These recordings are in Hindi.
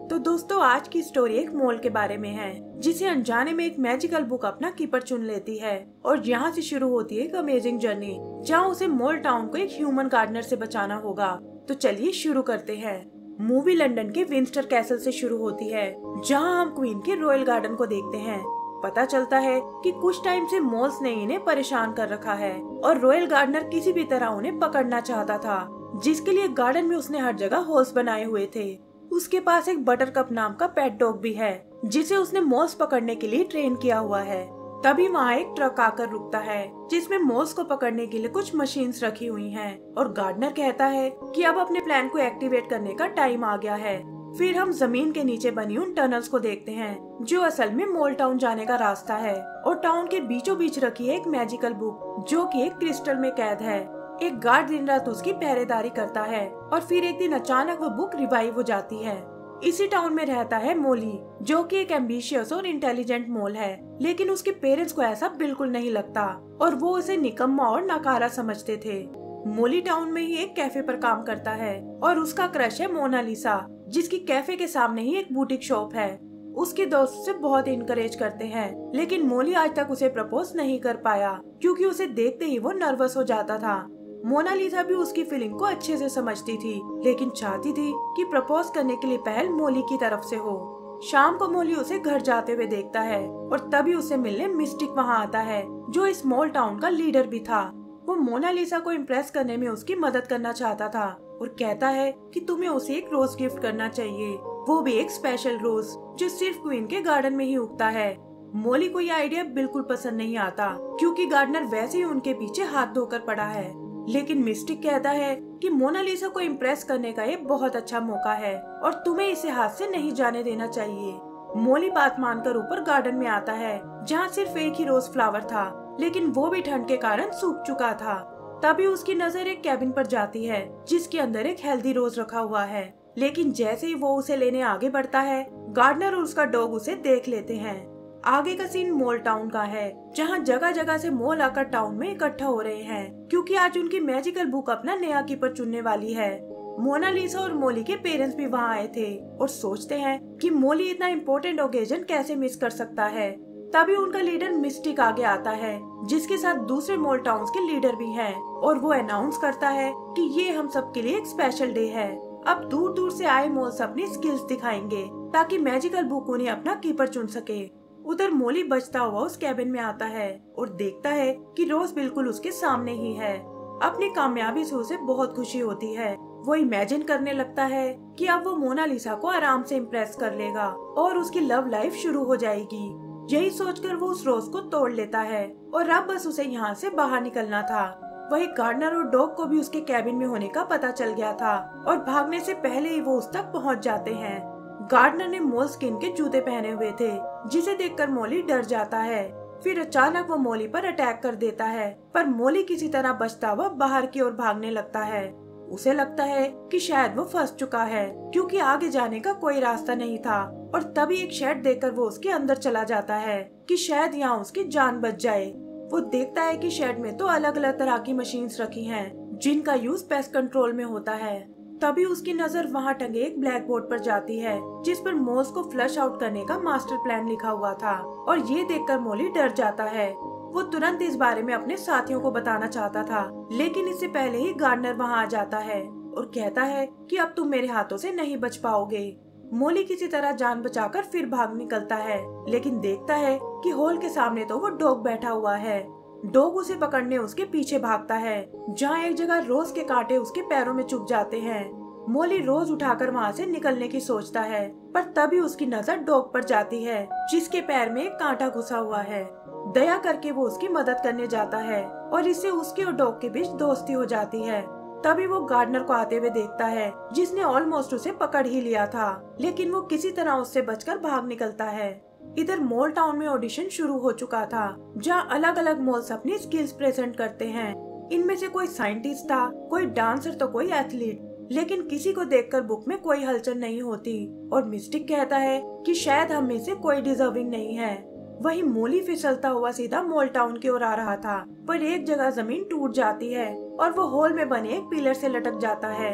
तो दोस्तों आज की स्टोरी एक मॉल के बारे में है जिसे अनजाने में एक मैजिकल बुक अपना कीपर चुन लेती है और यहाँ से शुरू होती है एक अमेजिंग जर्नी जहाँ उसे मॉल टाउन को एक ह्यूमन गार्डनर से बचाना होगा। तो चलिए शुरू करते हैं। मूवी लंदन के विंस्टर कैसल से शुरू होती है जहाँ हम क्वीन के रॉयल गार्डन को देखते हैं। पता चलता है कि कुछ टाइम से मॉल्स ने इन्हें परेशान कर रखा है और रॉयल गार्डनर किसी भी तरह उन्हें पकड़ना चाहता था, जिसके लिए गार्डन में उसने हर जगह होल्स बनाए हुए थे। उसके पास एक बटरकप नाम का पेट डॉग भी है जिसे उसने मॉल्स पकड़ने के लिए ट्रेन किया हुआ है। तभी वहाँ एक ट्रक आकर रुकता है जिसमें मॉल्स को पकड़ने के लिए कुछ मशीन्स रखी हुई हैं और गार्डनर कहता है कि अब अपने प्लान को एक्टिवेट करने का टाइम आ गया है। फिर हम जमीन के नीचे बनी उन टनल्स को देखते हैं जो असल में मॉल टाउन जाने का रास्ता है और टाउन के बीचों बीच रखी है एक मैजिकल बुक जो कि एक क्रिस्टल में कैद है। एक गार्ड दिन रात उसकी पहरेदारी करता है और फिर एक दिन अचानक वो बुक रिवाइव हो जाती है। इसी टाउन में रहता है मोली जो कि एक एम्बिशियस और इंटेलिजेंट मोल है, लेकिन उसके पेरेंट्स को ऐसा बिल्कुल नहीं लगता और वो उसे निकम्मा और नकारा समझते थे। मोली टाउन में ही एक कैफे पर काम करता है और उसका क्रश है मोनालिसा जिसकी कैफे के सामने ही एक बुटीक शॉप है। उसके दोस्त उसे बहुत इनकरेज करते हैं, लेकिन मोली आज तक उसे प्रपोज नहीं कर पाया क्योंकि उसे देखते ही वो नर्वस हो जाता था। मोनालिसा भी उसकी फीलिंग को अच्छे से समझती थी, लेकिन चाहती थी कि प्रपोज करने के लिए पहल मोली की तरफ से हो। शाम को मोली उसे घर जाते हुए देखता है और तभी उसे मिलने मिस्टिक वहाँ आता है जो इस मॉल टाउन का लीडर भी था। वो मोनालिसा को इम्प्रेस करने में उसकी मदद करना चाहता था और कहता है कि तुम्हें उसे एक रोज गिफ्ट करना चाहिए, वो भी एक स्पेशल रोज जो सिर्फ क्वीन के गार्डन में ही उगता है। मोली को यह आइडिया बिल्कुल पसंद नहीं आता क्योंकि गार्डनर वैसे ही उनके पीछे हाथ धोकर पड़ा है, लेकिन मिस्टिक कहता है कि मोनालिसा को इम्प्रेस करने का ये बहुत अच्छा मौका है और तुम्हें इसे हाथ से नहीं जाने देना चाहिए। मोली बात मानकर ऊपर गार्डन में आता है जहाँ सिर्फ एक ही रोज फ्लावर था, लेकिन वो भी ठंड के कारण सूख चुका था। तभी उसकी नजर एक कैबिन पर जाती है जिसके अंदर एक हेल्दी रोज रखा हुआ है, लेकिन जैसे ही वो उसे लेने आगे बढ़ता है गार्डनर और उसका डॉग उसे देख लेते हैं। आगे का सीन मॉल टाउन का है जहाँ जगह जगह से मॉल आकर टाउन में इकट्ठा हो रहे हैं क्योंकि आज उनकी मैजिकल बुक अपना नया कीपर चुनने वाली है। मोनालिसा और मोली के पेरेंट्स भी वहाँ आए थे और सोचते हैं कि मोली इतना इम्पोर्टेंट ओकेजन कैसे मिस कर सकता है। तभी उनका लीडर मिस्टिक आगे आता है जिसके साथ दूसरे मॉल टाउन्स के लीडर भी हैं और वो अनाउंस करता है कि ये हम सब के लिए एक स्पेशल डे है। अब दूर दूर से आए मॉल्स अपनी स्किल्स दिखाएंगे ताकि मैजिकल बुक उन्हें अपना कीपर चुन सके। उधर मोली बचता हुआ उस कैबिन में आता है और देखता है कि रोज बिल्कुल उसके सामने ही है। अपनी कामयाबी से उसे बहुत खुशी होती है। वो इमेजिन करने लगता है कि अब वो मोनालिसा को आराम से इम्प्रेस कर लेगा और उसकी लव लाइफ शुरू हो जाएगी। यही सोचकर वो उस रोज को तोड़ लेता है और अब बस उसे यहाँ से बाहर निकलना था। वही गार्डनर और डॉग को भी उसके कैबिन में होने का पता चल गया था और भागने से पहले ही वो उस तक पहुँच जाते हैं। गार्डनर ने मोल स्किन के जूते पहने हुए थे जिसे देखकर मोली डर जाता है। फिर अचानक वो मोली पर अटैक कर देता है, पर मोली किसी तरह बचता हुआ बाहर की ओर भागने लगता है। उसे लगता है कि शायद वो फंस चुका है क्योंकि आगे जाने का कोई रास्ता नहीं था और तभी एक शेड देखकर वो उसके अंदर चला जाता है कि शायद यहाँ उसकी जान बच जाए। वो देखता है कि शेड में तो अलग अलग तरह की मशीन्स रखी हैं जिनका यूज पेस्ट कंट्रोल में होता है। तभी उसकी नजर वहाँ टंगे एक ब्लैक बोर्ड पर जाती है जिस पर मॉल्स को फ्लश आउट करने का मास्टर प्लान लिखा हुआ था और ये देखकर मोली डर जाता है। वो तुरंत इस बारे में अपने साथियों को बताना चाहता था, लेकिन इससे पहले ही गार्डनर वहाँ आ जाता है और कहता है कि अब तुम मेरे हाथों से नहीं बच पाओगे। मोली किसी तरह जान बचाकर फिर भाग निकलता है, लेकिन देखता है कि हॉल के सामने तो वो डॉग बैठा हुआ है। डॉग उसे पकड़ने उसके पीछे भागता है जहाँ एक जगह रोज के कांटे उसके पैरों में चुभ जाते हैं। मोली रोज उठाकर वहाँ से निकलने की सोचता है, पर तभी उसकी नजर डॉग पर जाती है जिसके पैर में एक कांटा घुसा हुआ है। दया करके वो उसकी मदद करने जाता है और इससे उसके और डॉग के बीच दोस्ती हो जाती है। तभी वो गार्डनर को आते हुए देखता है जिसने ऑलमोस्ट उसे पकड़ ही लिया था, लेकिन वो किसी तरह उससे बचकर भाग निकलता है। इधर मॉल टाउन में ऑडिशन शुरू हो चुका था जहाँ अलग अलग मॉल्स अपनी स्किल्स प्रेजेंट करते हैं। इनमें से कोई साइंटिस्ट था, कोई डांसर तो कोई एथलीट, लेकिन किसी को देखकर बुक में कोई हलचल नहीं होती और मिस्टिक कहता है कि शायद हम में से कोई डिजर्विंग नहीं है। वही मोली फिसलता हुआ सीधा मॉल टाउन की ओर आ रहा था, पर एक जगह जमीन टूट जाती है और वो हॉल में बने एक पिलर से लटक जाता है।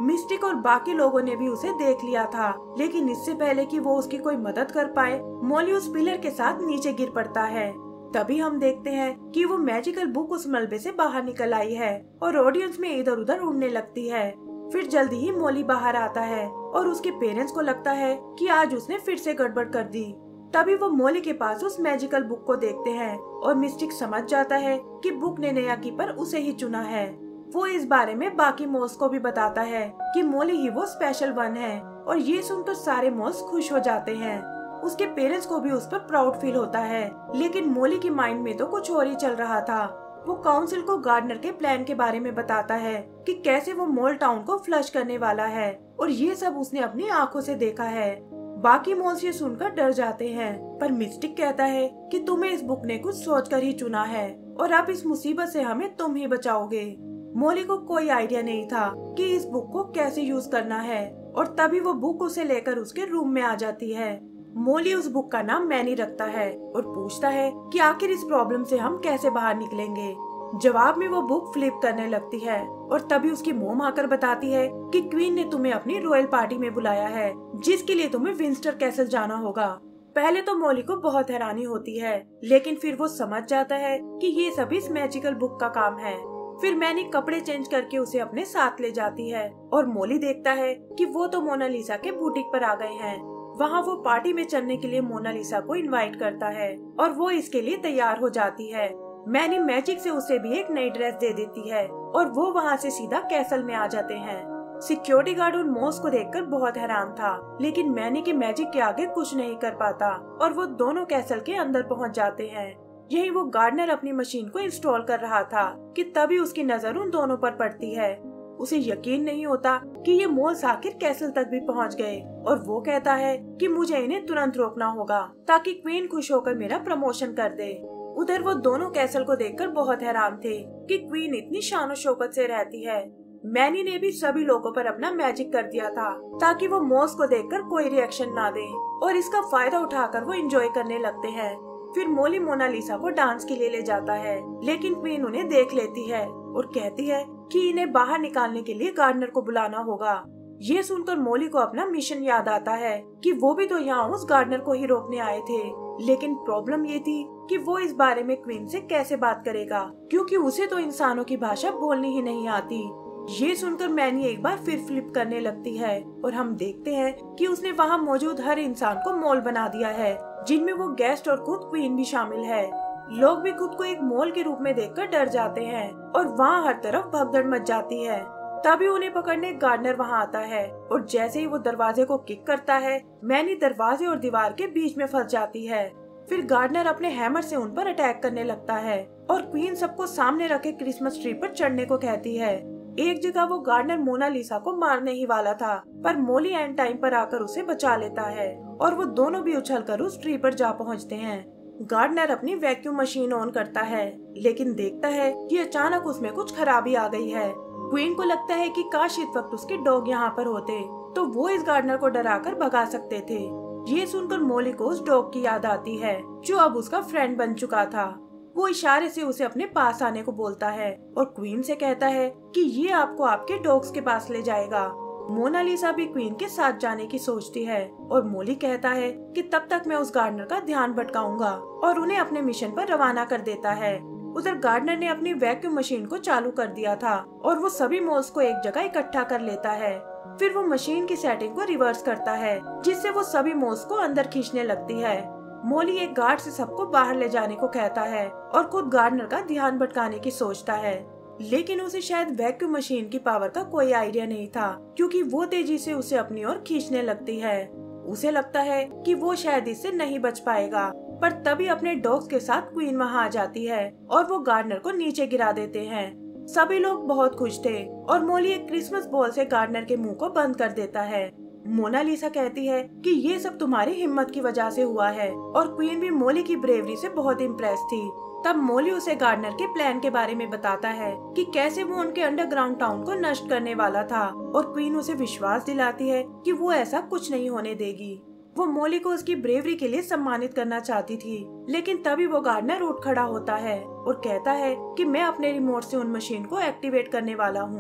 मिस्टिक और बाकी लोगों ने भी उसे देख लिया था, लेकिन इससे पहले कि वो उसकी कोई मदद कर पाए, मॉली उस पिलर के साथ नीचे गिर पड़ता है। तभी हम देखते हैं कि वो मैजिकल बुक उस मलबे से बाहर निकल आई है और ऑडियंस में इधर उधर उड़ने लगती है। फिर जल्दी ही मॉली बाहर आता है और उसके पेरेंट्स को लगता है कि आज उसने फिर से गड़बड़ कर दी। तभी वो मॉली के पास उस मैजिकल बुक को देखते हैं और मिस्टिक समझ जाता है कि बुक ने नया कीपर उसे ही चुना है। वो इस बारे में बाकी मॉल्स को भी बताता है कि मॉली ही वो स्पेशल वन है, और ये सुनकर सारे मॉल्स खुश हो जाते हैं। उसके पेरेंट्स को भी उस पर प्राउड फील होता है, लेकिन मॉली के माइंड में तो कुछ और ही चल रहा था। वो काउंसिल को गार्डनर के प्लान के बारे में बताता है कि कैसे वो मॉल टाउन को फ्लश करने वाला है, और ये सब उसने अपनी आंखों से देखा है। बाकी मॉल्स ये सुनकर डर जाते हैं, पर मिस्टिक कहता है कि तुम्हें इस बुक ने कुछ सोचकर ही चुना है और अब इस मुसीबत से हमें तुम ही बचाओगे। मॉली को कोई आइडिया नहीं था कि इस बुक को कैसे यूज करना है, और तभी वो बुक उसे लेकर उसके रूम में आ जाती है। मॉली उस बुक का नाम मैनी रखता है और पूछता है कि आखिर इस प्रॉब्लम से हम कैसे बाहर निकलेंगे। जवाब में वो बुक फ्लिप करने लगती है और तभी उसकी मोम आकर बताती है कि क्वीन ने तुम्हें अपनी रॉयल पार्टी में बुलाया है, जिसके लिए तुम्हें विंस्टर कैसल जाना होगा। पहले तो मॉली को बहुत हैरानी होती है, लेकिन फिर वो समझ जाता है कि ये सब इस मैजिकल बुक का काम है। फिर मैनी कपड़े चेंज करके उसे अपने साथ ले जाती है और मॉली देखता है कि वो तो मोनालिसा के बुटीक पर आ गए हैं। वहाँ वो पार्टी में चलने के लिए मोनालिसा को इनवाइट करता है और वो इसके लिए तैयार हो जाती है। मैनी मैजिक से उसे भी एक नई ड्रेस दे देती है और वो वहाँ से सीधा कैसल में आ जाते हैं। सिक्योरिटी गार्ड उन मॉस को देखकर बहुत हैरान था, लेकिन मैनी के मैजिक के आगे कुछ नहीं कर पाता और वो दोनों कैसल के अंदर पहुँच जाते हैं। यही वो गार्डनर अपनी मशीन को इंस्टॉल कर रहा था कि तभी उसकी नजर उन दोनों पर पड़ती है। उसे यकीन नहीं होता कि ये मॉल्स आखिर कैसल तक भी पहुंच गए, और वो कहता है कि मुझे इन्हें तुरंत रोकना होगा ताकि क्वीन खुश होकर मेरा प्रमोशन कर दे। उधर वो दोनों कैसल को देखकर बहुत हैरान थे कि क्वीन इतनी शानो शौकत से रहती है। मैनी ने भी सभी लोगों पर अपना मैजिक कर दिया था ताकि वो मॉल्स को देखकर कोई रिएक्शन ना दे, और इसका फायदा उठाकर वो एंजॉय करने लगते हैं। फिर मॉली मोनालिसा को डांस के लिए ले जाता है, लेकिन क्वीन उन्हें देख लेती है और कहती है कि इन्हें बाहर निकालने के लिए गार्डनर को बुलाना होगा। ये सुनकर मॉली को अपना मिशन याद आता है कि वो भी तो यहाँ उस गार्डनर को ही रोकने आए थे, लेकिन प्रॉब्लम ये थी कि वो इस बारे में क्वीन से कैसे बात करेगा, क्योंकि उसे तो इंसानों की भाषा बोलनी ही नहीं आती। ये सुनकर मैनी एक बार फिर फ्लिप करने लगती है और हम देखते हैं कि उसने वहाँ मौजूद हर इंसान को मॉल बना दिया है, जिनमें वो गेस्ट और खुद क्वीन भी शामिल है। लोग भी खुद को एक मॉल के रूप में देखकर डर जाते हैं और वहाँ हर तरफ भगदड़ मच जाती है। तभी उन्हें पकड़ने गार्डनर वहाँ आता है और जैसे ही वो दरवाजे को किक करता है, मैनी दरवाजे और दीवार के बीच में फंस जाती है। फिर गार्डनर अपने हैमर से उन पर अटैक करने लगता है और क्वीन सबको सामने रखे क्रिसमस ट्री पर चढ़ने को कहती है। एक जगह वो गार्डनर मोनालिसा को मारने ही वाला था, पर मॉली एंड टाइम पर आकर उसे बचा लेता है और वो दोनों भी उछलकर उस ट्री पर जा पहुंचते हैं। गार्डनर अपनी वैक्यूम मशीन ऑन करता है, लेकिन देखता है कि अचानक उसमें कुछ खराबी आ गई है। क्वीन को लगता है कि काश इस वक्त उसके डॉग यहाँ पर होते तो वो इस गार्डनर को डराकर भगा सकते थे। ये सुनकर मॉली को उस डॉग की याद आती है जो अब उसका फ्रेंड बन चुका था। वो इशारे से उसे अपने पास आने को बोलता है और क्वीन से कहता है कि ये आपको आपके डॉग्स के पास ले जाएगा। मोनालिसा भी क्वीन के साथ जाने की सोचती है और मॉली कहता है कि तब तक मैं उस गार्डनर का ध्यान भटकाऊंगा, और उन्हें अपने मिशन पर रवाना कर देता है। उधर गार्डनर ने अपनी वैक्यूम मशीन को चालू कर दिया था और वो सभी मॉल्स को एक जगह इकट्ठा कर लेता है। फिर वो मशीन की सेटिंग को रिवर्स करता है, जिससे वो सभी मॉल्स को अंदर खींचने लगती है। मॉली एक गार्ड से सबको बाहर ले जाने को कहता है और खुद गार्डनर का ध्यान भटकाने की सोचता है, लेकिन उसे शायद वैक्यूम मशीन की पावर का कोई आइडिया नहीं था, क्योंकि वो तेजी से उसे अपनी ओर खींचने लगती है। उसे लगता है कि वो शायद इससे नहीं बच पाएगा, पर तभी अपने डॉग्स के साथ क्वीन वहाँ आ जाती है और वो गार्डनर को नीचे गिरा देते हैं। सभी लोग बहुत खुश थे और मॉली एक क्रिसमस बॉल से गार्डनर के मुंह को बंद कर देता है। मोनालिसा कहती है कि ये सब तुम्हारी हिम्मत की वजह से हुआ है, और क्वीन भी मॉली की ब्रेवरी से बहुत इम्प्रेस थी। तब मॉली उसे गार्डनर के प्लान के बारे में बताता है कि कैसे वो उनके अंडरग्राउंड टाउन को नष्ट करने वाला था, और क्वीन उसे विश्वास दिलाती है कि वो ऐसा कुछ नहीं होने देगी। वो मॉली को उसकी ब्रेवरी के लिए सम्मानित करना चाहती थी, लेकिन तभी वो गार्डनर उठ खड़ा होता है और कहता है कि मैं अपने रिमोट से उन मशीन को एक्टिवेट करने वाला हूँ।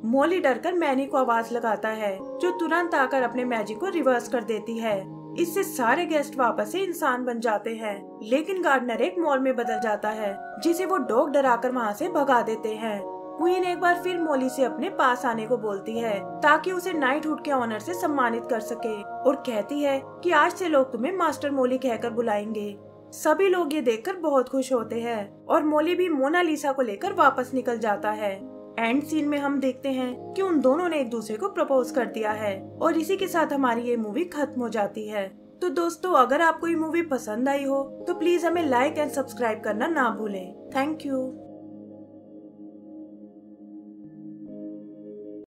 मॉली डरकर मैनी को आवाज लगाता है, जो तुरंत आकर अपने मैजिक को रिवर्स कर देती है। इससे सारे गेस्ट वापस से इंसान बन जाते हैं, लेकिन गार्डनर एक मॉल में बदल जाता है, जिसे वो डॉग डराकर वहाँ से भगा देते हैं। क्वीन एक बार फिर मॉली से अपने पास आने को बोलती है, ताकि उसे नाइटहुड के ऑनर से सम्मानित कर सके, और कहती है कि आज से लोग तुम्हें मास्टर मॉली कहकर बुलाएंगे। सभी लोग ये देखकर बहुत खुश होते हैं, और मॉली भी मोनालिसा को लेकर वापस निकल जाता है। एंड सीन में हम देखते हैं कि उन दोनों ने एक दूसरे को प्रपोज कर दिया है, और इसी के साथ हमारी ये मूवी खत्म हो जाती है। तो दोस्तों, अगर आपको ये मूवी पसंद आई हो तो प्लीज हमें लाइक एंड सब्सक्राइब करना ना भूलें। Thank you.